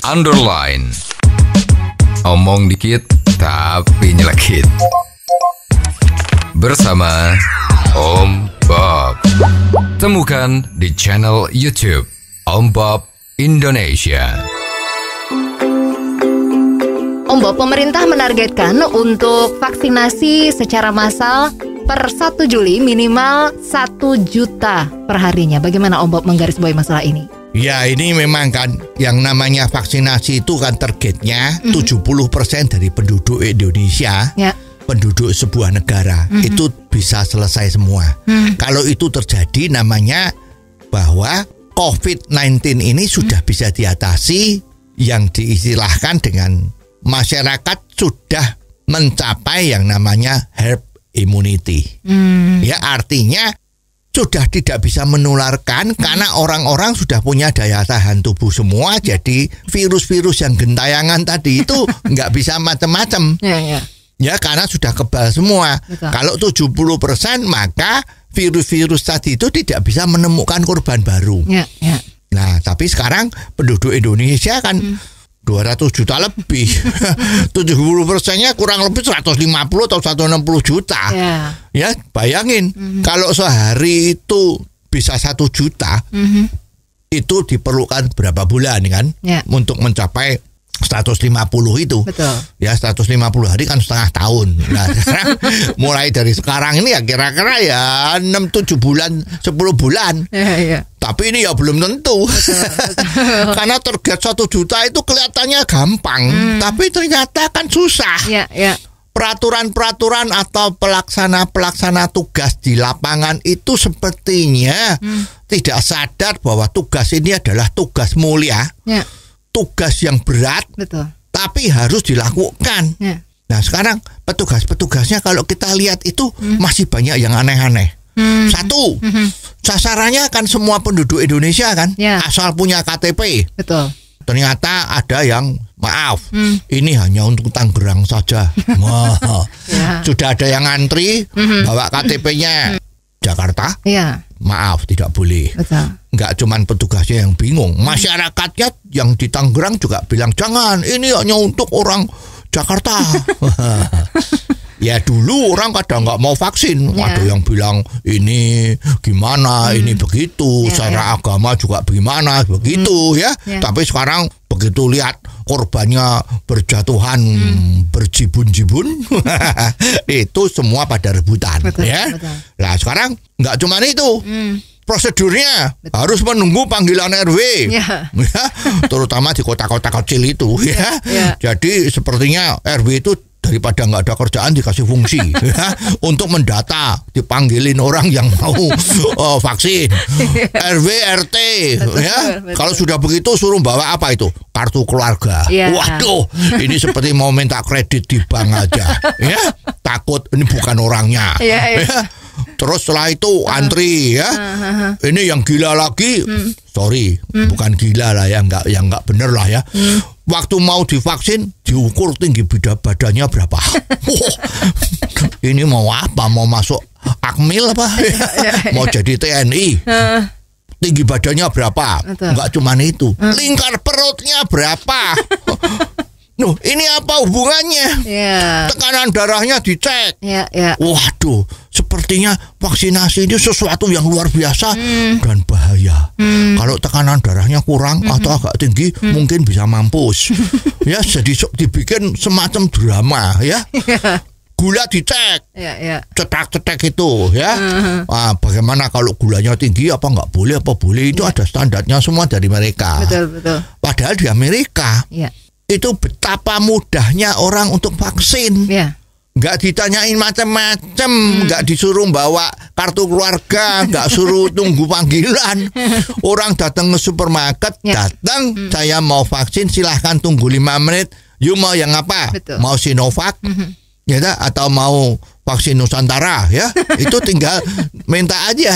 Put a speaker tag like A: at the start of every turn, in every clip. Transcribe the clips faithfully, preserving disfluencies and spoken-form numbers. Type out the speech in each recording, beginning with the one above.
A: underline. Omong dikit tapi nyelekit. Bersama Om Bob. Temukan di channel YouTube Om Bob Indonesia.
B: Om Bob, pemerintah menargetkan untuk vaksinasi secara massal per satu Juli minimal satu juta per harinya. Bagaimana Om Bob menggarisbawahi masalah ini?
C: Ya, ini memang kan yang namanya vaksinasi itu kan targetnya mm-hmm. tujuh puluh persen dari penduduk Indonesia, ya. penduduk sebuah negara mm-hmm. itu bisa selesai semua. Mm. Kalau itu terjadi namanya bahwa covid sembilan belas ini sudah mm. bisa diatasi, yang diistilahkan dengan masyarakat sudah mencapai yang namanya herd immunity. Mm. Ya, artinya sudah tidak bisa menularkan karena orang-orang sudah punya daya tahan tubuh semua. Jadi virus-virus yang gentayangan tadi itu nggak bisa macam-macam. Ya, ya. ya karena sudah kebal semua. Betul. Kalau tujuh puluh persen maka virus-virus tadi itu tidak bisa menemukan korban baru. Ya, ya. Nah, tapi sekarang penduduk Indonesia kan hmm. dua ratus juta lebih. tujuh puluh persennya kurang lebih seratus lima puluh atau seratus enam puluh juta. Yeah. Ya, bayangin mm-hmm. kalau sehari itu bisa satu juta, mm-hmm. itu diperlukan berapa bulan kan? Yeah. Untuk mencapai seratus lima puluh itu. Betul. Ya, seratus lima puluh hari kan setengah tahun. Nah, sekarang mulai dari sekarang ini ya kira-kira ya enam tujuh bulan, sepuluh bulan. Yeah, yeah. Tapi ini ya belum tentu. Betul, betul. Karena target satu juta itu kelihatannya gampang, hmm. tapi ternyata kan susah. Ya, ya. Peraturan-peraturan atau pelaksana-pelaksana tugas di lapangan itu sepertinya hmm. tidak sadar bahwa tugas ini adalah tugas mulia, ya. tugas yang berat, betul. tapi harus dilakukan. Ya. Nah, sekarang petugas-petugasnya kalau kita lihat itu hmm. masih banyak yang aneh-aneh. Hmm. Satu, hmm. sasarannya kan semua penduduk Indonesia kan, ya. asal punya K T P. Betul. Ternyata ada yang maaf, hmm. ini hanya untuk Tangerang saja. Wah, ya. Sudah ada yang antri hmm. bawa K T P-nya hmm. Jakarta. Ya. Maaf, tidak boleh. Betul. Enggak cuman petugasnya yang bingung, masyarakatnya yang di Tangerang juga bilang jangan, ini hanya untuk orang Jakarta. Ya dulu orang kadang nggak mau vaksin, yeah. ada yang bilang ini gimana, hmm. ini begitu, yeah, secara yeah. agama juga bagaimana, begitu hmm. ya. Yeah. Tapi sekarang begitu lihat korbannya berjatuhan, hmm. berjibun-jibun, itu semua pada rebutan, betul, ya. Betul. Nah sekarang nggak cuma itu. Hmm. Prosedurnya betul. harus menunggu panggilan R W, ya. ya, terutama di kota-kota kecil itu, ya. ya. Jadi sepertinya R W itu daripada nggak ada kerjaan dikasih fungsi ya, untuk mendata, dipanggilin orang yang mau uh, vaksin. R W R T betul, ya betul. Kalau sudah begitu suruh bawa apa itu, kartu keluarga. Ya. Waduh, ini seperti mau minta kredit di bank aja ya, takut ini bukan orangnya ya, ya. ya. Terus setelah itu antri ya. Uh-huh. Ini yang gila lagi, hmm. sorry, hmm. bukan gila lah ya, nggak yang nggak bener lah ya. Hmm. Waktu mau divaksin diukur tinggi badannya berapa. Oh, ini mau apa? Mau masuk Akmil apa? Mau jadi T N I? Uh. Tinggi badannya berapa? Betul. Nggak cuman itu, uh. lingkar perutnya berapa? Nuh, ini apa hubungannya? Yeah. Tekanan darahnya dicek. Yeah, yeah. Waduh, sepertinya vaksinasi ini sesuatu yang luar biasa mm. dan bahaya. Mm. Kalau tekanan darahnya kurang mm-hmm. atau agak tinggi, mm. mungkin bisa mampus. Ya, jadi dibikin semacam drama, ya. Yeah. Gula dicek, yeah, yeah. cetak-cetak itu, ya. Uh-huh. Ah, bagaimana kalau gulanya tinggi? Apa nggak boleh? Apa boleh? Itu yeah. ada standarnya semua dari mereka. Betul, betul. Padahal di Amerika. Yeah. Itu betapa mudahnya orang untuk vaksin. Ya. Nggak ditanyain macam-macam, hmm. nggak disuruh bawa kartu keluarga, nggak suruh tunggu panggilan. Orang datang ke supermarket, ya. datang, hmm. saya mau vaksin, silahkan tunggu lima menit. You mau yang apa? Betul. Mau Sinovac? Hmm. Ya, atau mau vaksin Nusantara ya, itu tinggal minta aja.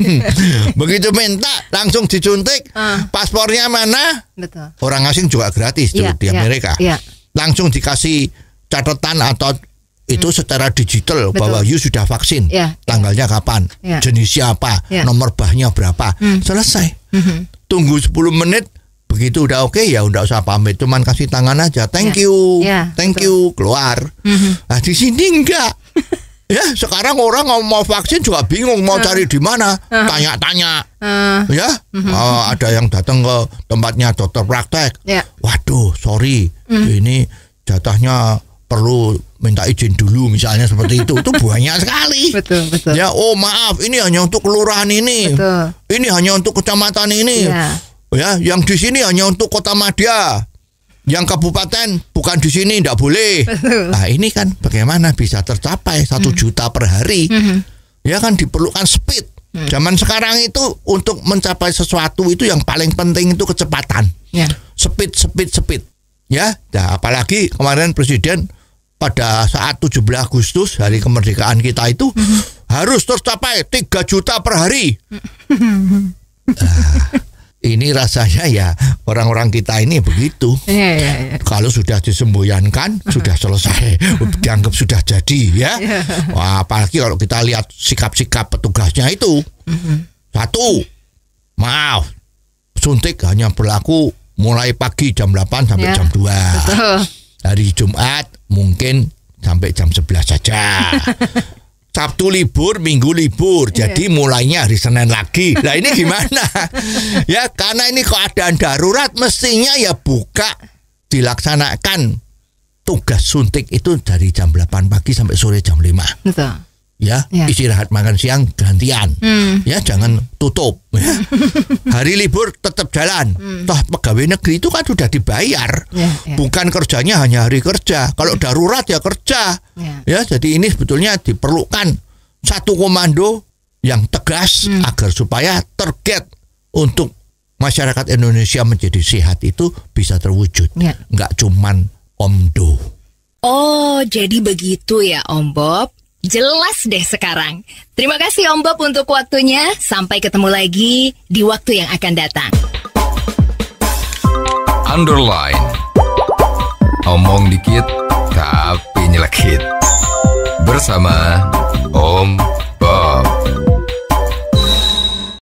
C: Begitu minta langsung disuntik. Uh. Paspornya mana? Betul. Orang asing juga gratis tuh yeah, di Amerika. Yeah, yeah. Langsung dikasih catatan atau itu hmm. secara digital. Betul. Bahwa you sudah vaksin. Yeah, tanggalnya yeah. kapan? Yeah. Jenisnya apa? Yeah. Nomor bahnya berapa? Hmm. Selesai. Hmm. Tunggu sepuluh menit begitu udah oke okay, ya udah usah pamit, cuman kasih tangan aja, thank yeah. you, yeah, thank betul. you, keluar. Mm-hmm. Nah di sini enggak. Ya sekarang orang mau vaksin juga bingung mau uh. cari di mana, uh. tanya-tanya, uh. ya mm-hmm. uh, ada yang datang ke tempatnya dokter praktek, yeah. waduh sorry, mm. ini jatahnya perlu minta izin dulu misalnya seperti itu, itu banyak sekali. Betul, betul. Ya oh maaf ini hanya untuk kelurahan ini, betul. Ini hanya untuk kecamatan ini. Yeah. Ya, yang di sini hanya untuk Kota Madya, yang kabupaten bukan di sini, tidak boleh. Betul. Nah ini kan bagaimana bisa tercapai satu hmm. juta per hari? Hmm. Ya kan diperlukan speed. Hmm. Zaman sekarang itu untuk mencapai sesuatu itu yang paling penting itu kecepatan. Ya. Speed, speed, speed. Ya, nah, apalagi kemarin Presiden pada saat tujuh belas Agustus hari kemerdekaan kita itu hmm. harus tercapai tiga juta per hari. Nah, ini rasanya ya orang-orang kita ini begitu. Ya, ya, ya. Kalau sudah disemboyankan, uh-huh. sudah selesai, dianggap sudah jadi ya. Ya. Wah, apalagi kalau kita lihat sikap-sikap petugasnya itu. Uh-huh. Satu, maaf, suntik hanya berlaku mulai pagi jam delapan sampai ya. jam dua. Betul. Hari Jumat mungkin sampai jam sebelas saja. Sabtu libur, Minggu libur, jadi yeah. mulainya hari Senin lagi. Nah ini gimana? Ya karena ini keadaan darurat, mestinya ya buka dilaksanakan tugas suntik itu dari jam delapan pagi sampai sore jam lima. Betul. Ya, yeah. istirahat makan siang gantian. Hmm. Ya jangan tutup. Ya. Hari libur tetap jalan. Hmm. Toh pegawai negeri itu kan sudah dibayar. Yeah, yeah. Bukan kerjanya hanya hari kerja. Kalau darurat ya kerja. Yeah. Ya, jadi ini sebetulnya diperlukan satu komando yang tegas hmm. agar supaya target untuk masyarakat Indonesia menjadi sehat itu bisa terwujud. Yeah. Nggak cuman omdo.
B: Oh, jadi begitu ya Om Bob. Jelas deh sekarang. Terima kasih Om Bob untuk waktunya. Sampai ketemu lagi di waktu yang akan datang.
A: Underline. Omong dikit tapi nyelekit. Bersama Om Bob.